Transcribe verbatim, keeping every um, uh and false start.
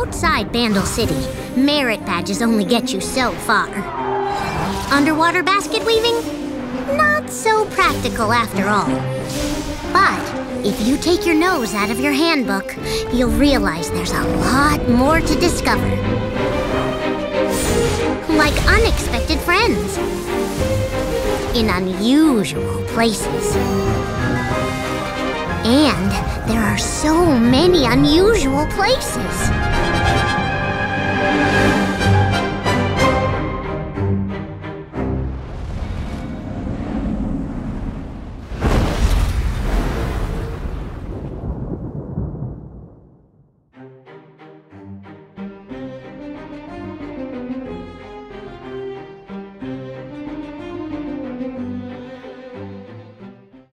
Outside Bandle City, merit badges only get you so far. Underwater basket weaving? Not so practical after all. But if you take your nose out of your handbook, you'll realize there's a lot more to discover. Like unexpected friends. In unusual places. And there are so many unusual places.